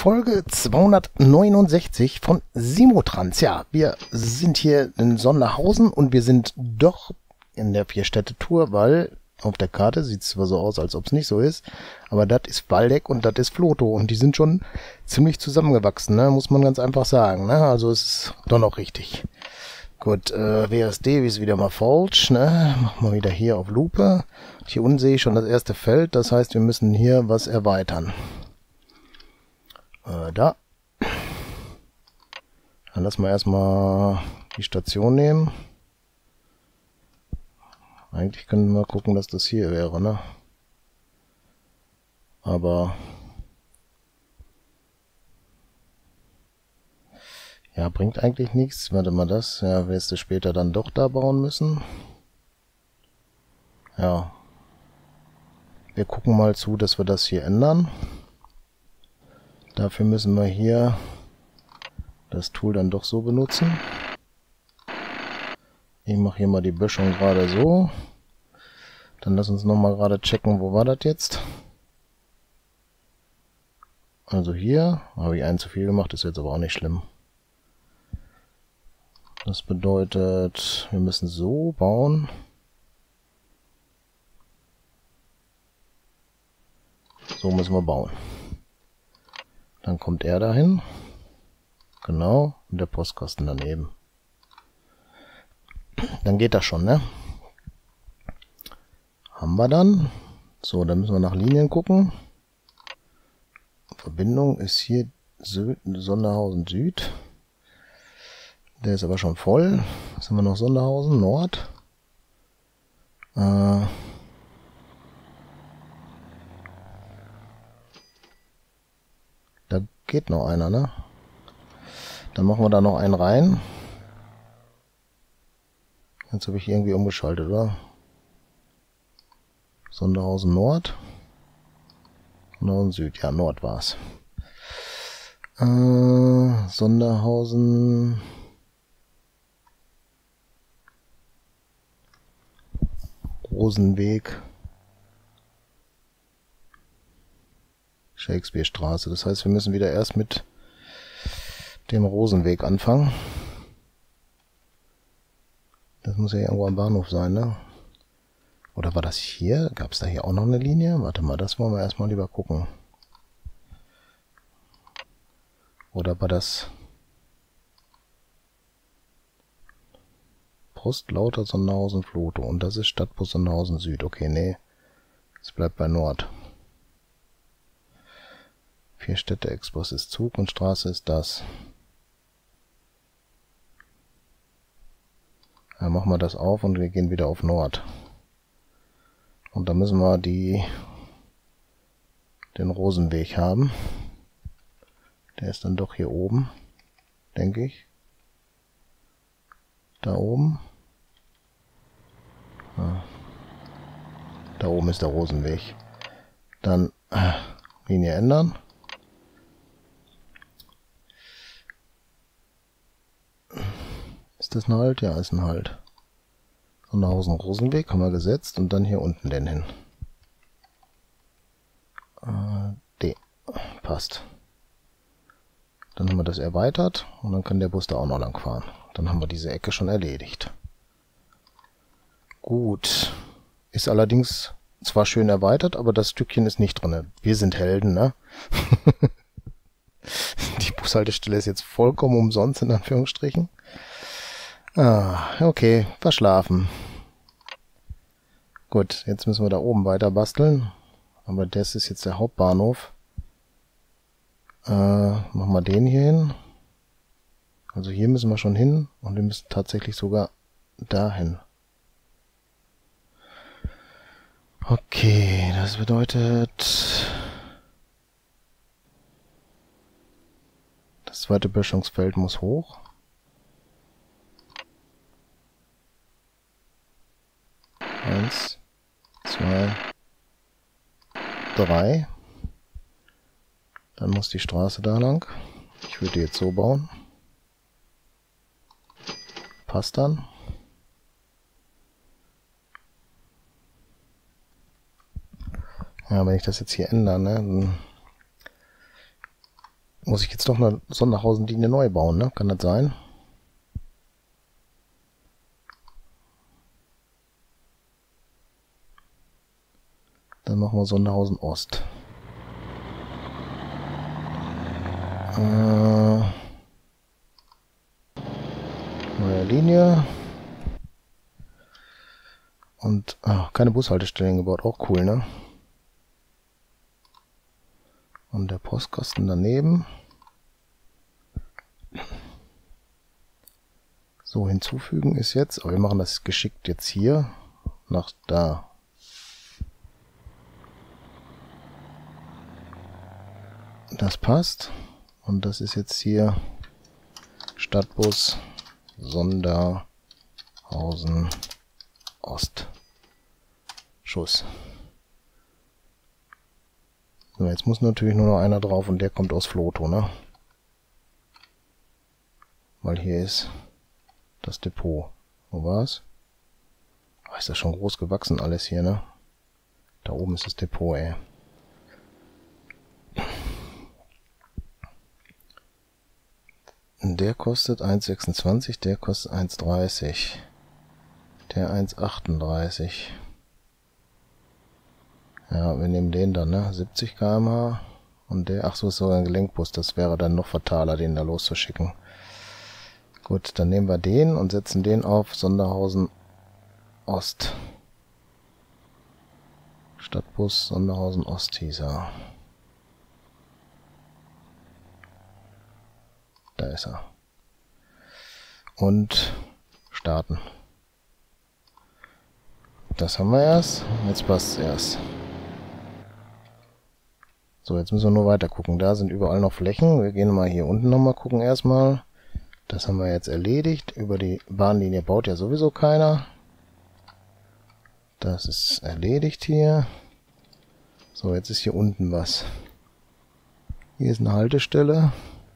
Folge 269 von Simotrans. Ja, wir sind hier in Sonderhausen und wir sind doch in der Vierstädte-Tour, weil auf der Karte sieht es zwar so aus, als ob es nicht so ist, aber das ist Waldeck und das ist Floto und die sind schon ziemlich zusammengewachsen, ne? Muss man ganz einfach sagen. Ne? Also es ist doch noch richtig. Gut, WSD ist wieder mal falsch. Ne? Machen wir wieder hier auf Lupe. Hier unten sehe ich schon das erste Feld, das heißt, wir müssen hier was erweitern. Da. Dann lassen wir erstmal die Station nehmen. Eigentlich können wir gucken, dass das hier wäre, ne? Aber ja, bringt eigentlich nichts. Warte mal, das. Ja, wirst du später dann doch da bauen müssen. Ja. Wir gucken mal zu, dass wir das hier ändern. Dafür müssen wir hier das Tool dann doch so benutzen. Ich mache hier mal die Böschung gerade so. Dann lass uns nochmal gerade checken, wo war das jetzt? Also hier habe ich einen zu viel gemacht, ist jetzt aber auch nicht schlimm. Das bedeutet, wir müssen so bauen. So müssen wir bauen. Dann kommt er dahin. Genau. Und der Postkasten daneben. Dann geht das schon, ne? Haben wir dann. So, dann müssen wir nach Linien gucken. Verbindung ist hier Sonderhausen Süd. Der ist aber schon voll. Was haben wir noch? Sonderhausen Nord. Da geht noch einer, ne? Dann machen wir da noch einen rein. Jetzt habe ich irgendwie umgeschaltet, oder? Sonderhausen Nord. Sonderhausen Süd. Ja, Nord war es. Sonderhausen Rosenweg. Shakespeare-Straße. Das heißt, wir müssen wieder erst mit dem Rosenweg anfangen. Das muss ja irgendwo am Bahnhof sein, ne? Oder war das hier? Gab es da hier auch noch eine Linie? Warte mal, das wollen wir erstmal lieber gucken. Oder war das Post Lauter Sonderhausen Floto? Und das ist Stadtbus Sonderhausen Süd. Okay, nee. Es bleibt bei Nord. Vierstädte Express ist Zug und Straße ist das. Ja, machen wir das auf und wir gehen wieder auf Nord. Und da müssen wir den Rosenweg haben. Der ist dann doch hier oben, denke ich. Da oben. Ja. Da oben ist der Rosenweg. Dann Linie ändern. Ist das ein Halt? Ja, ist ein Halt. Sonderhausen Rosenweg haben wir gesetzt und dann hier unten den hin. D. Passt. Dann haben wir das erweitert und dann kann der Bus da auch noch lang fahren. Dann haben wir diese Ecke schon erledigt. Gut. Ist allerdings zwar schön erweitert, aber das Stückchen ist nicht drin. Wir sind Helden, ne? Die Bushaltestelle ist jetzt vollkommen umsonst, in Anführungsstrichen. Okay, verschlafen. Gut, jetzt müssen wir da oben weiter basteln. Aber das ist jetzt der Hauptbahnhof. Machen wir den hier hin. Also hier müssen wir schon hin und wir müssen tatsächlich sogar dahin. Okay, das bedeutet, das zweite Böschungsfeld muss hoch. Eins, zwei, drei. Dann muss die Straße da lang. Ich würde die jetzt so bauen. Passt dann. Ja, wenn ich das jetzt hier ändere, ne, dann Muss ich jetzt doch eine Sonderhausen-Linie neu bauen, ne? Kann das sein? Dann machen wir Sonderhausen Ost. Neue Linie. Und keine Bushaltestellen gebaut, auch cool, ne? Und der Postkasten daneben. So, hinzufügen ist jetzt, aber wir machen das geschickt jetzt hier nach da. Das passt. Und das ist jetzt hier Stadtbus Sonderhausen Ost. Schuss. So, jetzt muss natürlich nur noch einer drauf und der kommt aus Floto, ne? Weil hier ist das Depot. Wo war's? Oh, ist das schon groß gewachsen alles hier, ne? Da oben ist das Depot, ey. Der kostet 1,26, der kostet 1,30. Der 1,38. Ja, wir nehmen den dann, ne? 70 km/h. Und der, ach so, ist sogar ein Gelenkbus. Das wäre dann noch fataler, den da loszuschicken. Gut, dann nehmen wir den und setzen den auf Sonderhausen Ost. Stadtbus Sonderhausen Ost hieß er. Da ist er. Und starten. Das haben wir erst. Jetzt passt es erst. So, jetzt müssen wir nur weiter gucken. Da sind überall noch Flächen. Wir gehen mal hier unten nochmal gucken erstmal. Das haben wir jetzt erledigt. Über die Bahnlinie baut ja sowieso keiner. Das ist erledigt hier. So, jetzt ist hier unten was. Hier ist eine Haltestelle.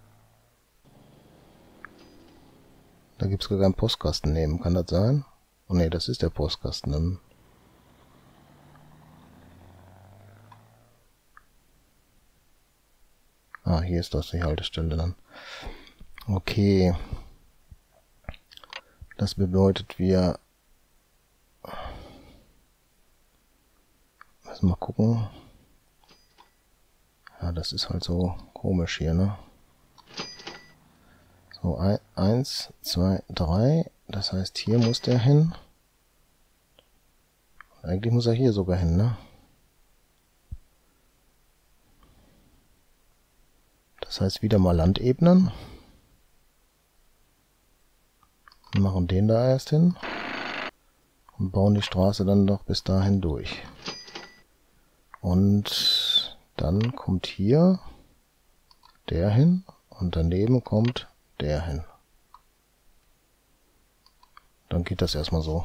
Da gibt es gar keinen Postkasten neben. Kann das sein? Oh ne, das ist der Postkasten. Ah, hier ist das die Haltestelle dann. Okay. Das bedeutet, wir müssen mal gucken. Ja, das ist halt so komisch hier, ne? So, 1, 2, 3. Das heißt, hier muss der hin. Eigentlich muss er hier sogar hin, ne? Das heißt, wieder mal Landebenen. Wir machen den da erst hin. Und bauen die Straße dann noch bis dahin durch. Und dann kommt hier der hin. Und daneben kommt der hin. Dann geht das erstmal so.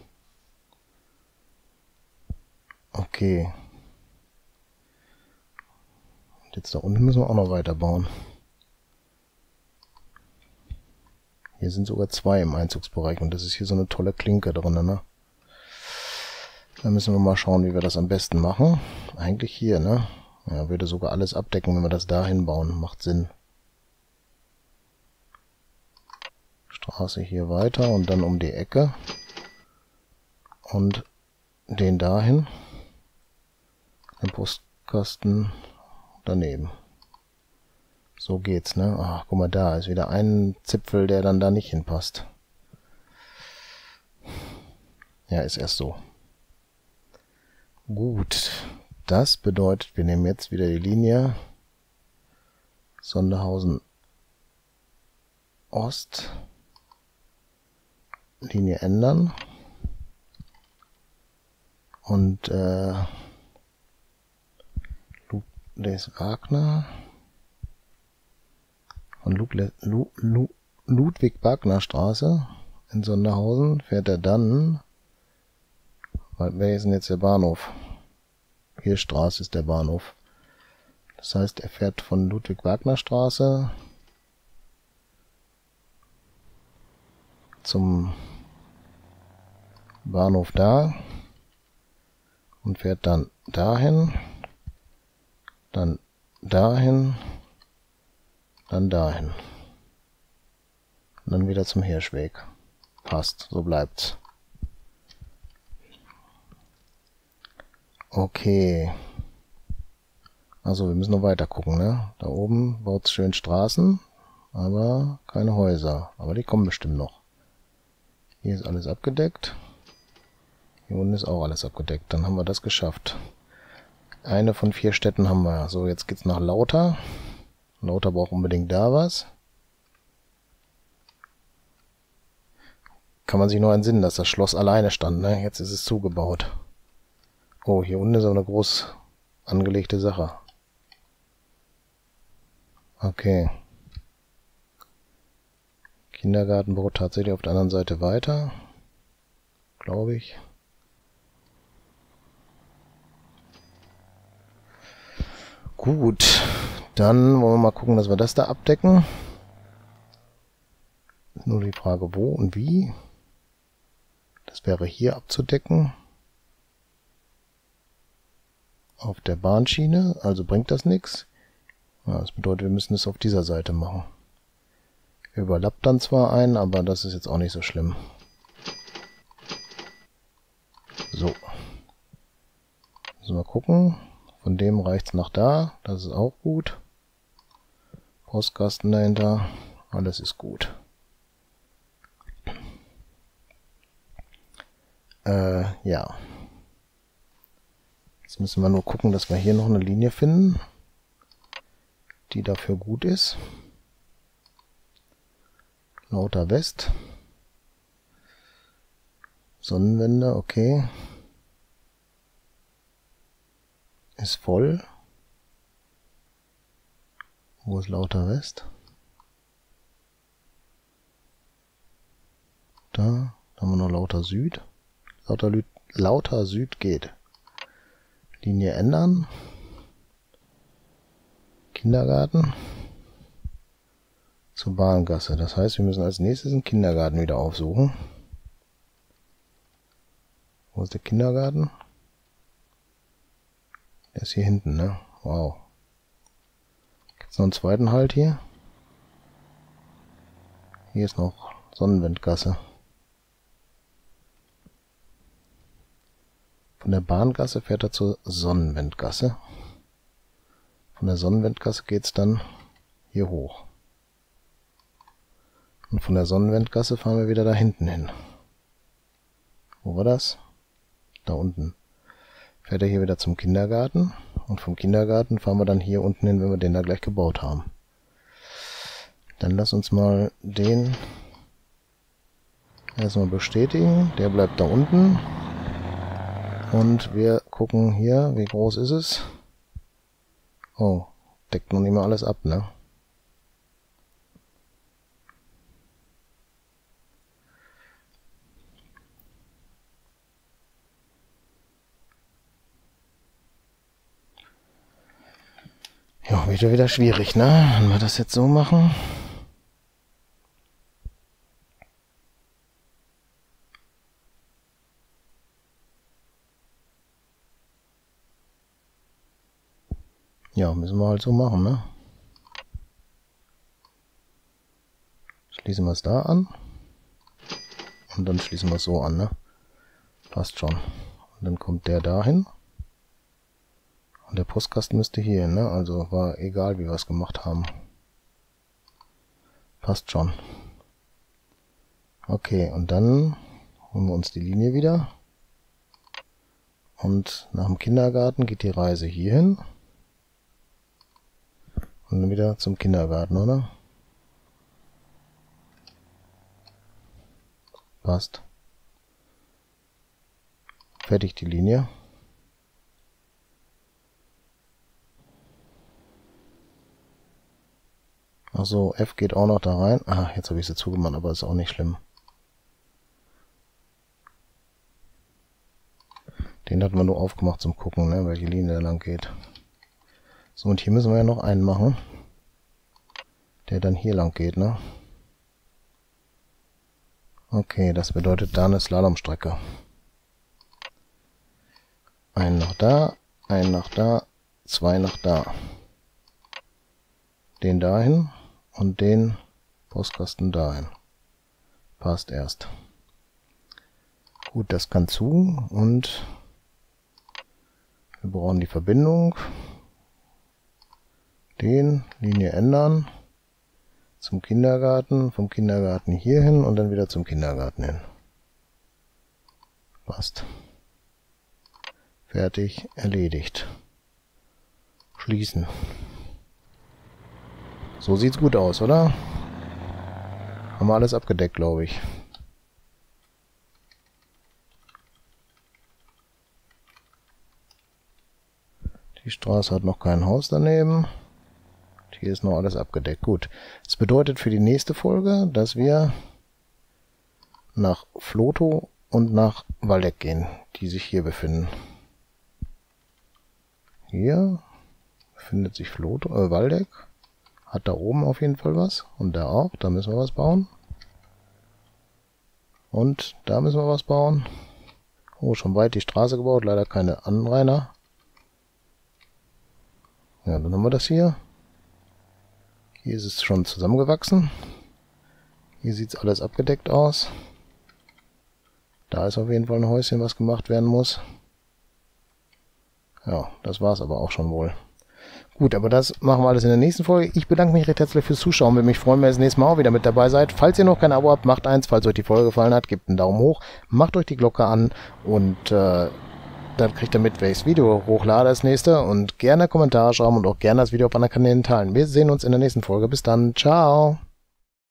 Okay. Und jetzt da unten müssen wir auch noch weiter bauen. Hier sind sogar zwei im Einzugsbereich und das ist hier so eine tolle Klinke drin, ne? Da müssen wir mal schauen, wie wir das am besten machen. Eigentlich hier, ne? Ja, würde sogar alles abdecken, wenn wir das da hinbauen. Macht Sinn. Straße hier weiter und dann um die Ecke. Und den dahin. Den Postkasten daneben. So geht's, ne? Ach, guck mal, da ist wieder ein Zipfel, der dann da nicht hinpasst. Ja, ist erst so. Gut. Das bedeutet, wir nehmen jetzt wieder die Linie Sonderhausen Ost. Linie ändern. Und Wagner. Von Ludwig-Wagner-Straße in Sonderhausen fährt er dann. Wer ist denn jetzt der Bahnhof? Hier Straße ist der Bahnhof. Das heißt, er fährt von Ludwig-Wagner-Straße zum Bahnhof da und fährt dann dahin, dann dahin, dann dahin. Und dann wieder zum Hirschweg. Passt, so bleibt's. Okay. Also wir müssen noch weiter gucken, ne? Da oben baut's schön Straßen, aber keine Häuser. Aber die kommen bestimmt noch. Hier ist alles abgedeckt. Hier unten ist auch alles abgedeckt. Dann haben wir das geschafft. Eine von 4 Städten haben wir. So, jetzt geht's nach Lauter. Lauter braucht unbedingt da was. Kann man sich nur entsinnen, dass das Schloss alleine stand, ne? Jetzt ist es zugebaut. Oh, hier unten ist aber eine groß angelegte Sache. Okay. Kindergarten baut tatsächlich auf der anderen Seite weiter. Glaube ich. Gut. Dann wollen wir mal gucken, dass wir das da abdecken. Nur die Frage, wo und wie. Das wäre hier abzudecken. Auf der Bahnschiene, also bringt das nichts. Ja, das bedeutet, wir müssen es auf dieser Seite machen. Überlappt dann zwar einen, aber das ist jetzt auch nicht so schlimm. So. Müssen wir gucken. Von dem reicht es nach da. Das ist auch gut. Postkasten dahinter. Alles ist gut. Ja. Jetzt müssen wir nur gucken, dass wir hier noch eine Linie finden, die dafür gut ist. Lauter West. Sonnenwende, okay. Ist voll. Wo ist Lauter West? Da haben wir noch Lauter Süd. Lauter Süd geht. Linie ändern. Kindergarten. Zur Bahngasse. Das heißt, wir müssen als nächstes den Kindergarten wieder aufsuchen. Wo ist der Kindergarten? Der ist hier hinten, ne? Wow. Gibt's noch einen zweiten Halt hier? Hier ist noch Sonnenwendgasse. Von der Bahngasse fährt er zur Sonnenwendgasse. Von der Sonnenwendgasse geht's dann hier hoch. Und von der Sonnenwendgasse fahren wir wieder da hinten hin. Wo war das? Da unten. Fährt er hier wieder zum Kindergarten. Und vom Kindergarten fahren wir dann hier unten hin, wenn wir den da gleich gebaut haben. Dann lass uns mal den erstmal bestätigen. Der bleibt da unten. Und wir gucken hier, wie groß ist es? Oh, deckt noch nicht mal alles ab, ne? Ja, wieder schwierig, ne? Wenn wir das jetzt so machen. Ja, müssen wir halt so machen, ne? Schließen wir es da an. Und dann schließen wir es so an, ne? Passt schon. Und dann kommt der dahin. Und der Postkasten müsste hier hin, ne? Also war egal, wie wir es gemacht haben. Passt schon. Okay, und dann holen wir uns die Linie wieder. Und nach dem Kindergarten geht die Reise hier hin. Und dann wieder zum Kindergarten, oder? Passt. Fertig die Linie. Achso, F geht auch noch da rein. Ah, jetzt habe ich sie zugemacht, aber ist auch nicht schlimm. Den hatten wir nur aufgemacht zum Gucken, ne, welche Linie da lang geht. So, und hier müssen wir ja noch einen machen, der dann hier lang geht, ne? Okay, das bedeutet da eine Slalomstrecke. Einen nach da, einen nach da, zwei nach da. Den dahin und den Postkasten dahin. Passt erst. Gut, das kann zu und wir brauchen die Verbindung. Linie ändern. Zum Kindergarten, vom Kindergarten hier hin und dann wieder zum Kindergarten hin. Passt. Fertig, erledigt. Schließen. So sieht's gut aus, oder? Haben wir alles abgedeckt, glaube ich. Die Straße hat noch kein Haus daneben. Hier ist noch alles abgedeckt. Gut. Das bedeutet für die nächste Folge, dass wir nach Flotow und nach Waldeck gehen, die sich hier befinden. Hier befindet sich Waldeck. Hat da oben auf jeden Fall was. Und da auch. Da müssen wir was bauen. Und da müssen wir was bauen. Oh, schon weit die Straße gebaut. Leider keine Anrainer. Ja, dann haben wir das hier. Hier ist es schon zusammengewachsen. Hier sieht es alles abgedeckt aus. Da ist auf jeden Fall ein Häuschen, was gemacht werden muss. Ja, das war es aber auch schon wohl. Gut, aber das machen wir alles in der nächsten Folge. Ich bedanke mich recht herzlich fürs Zuschauen. Würde mich freuen, wenn ihr das nächste Mal auch wieder mit dabei seid. Falls ihr noch kein Abo habt, macht eins. Falls euch die Folge gefallen hat, gebt einen Daumen hoch. Macht euch die Glocke an und dann kriegt ihr mit, welches Video hochlade als nächste. Und gerne Kommentare schreiben und auch gerne das Video auf anderen Kanälen teilen. Wir sehen uns in der nächsten Folge. Bis dann. Ciao.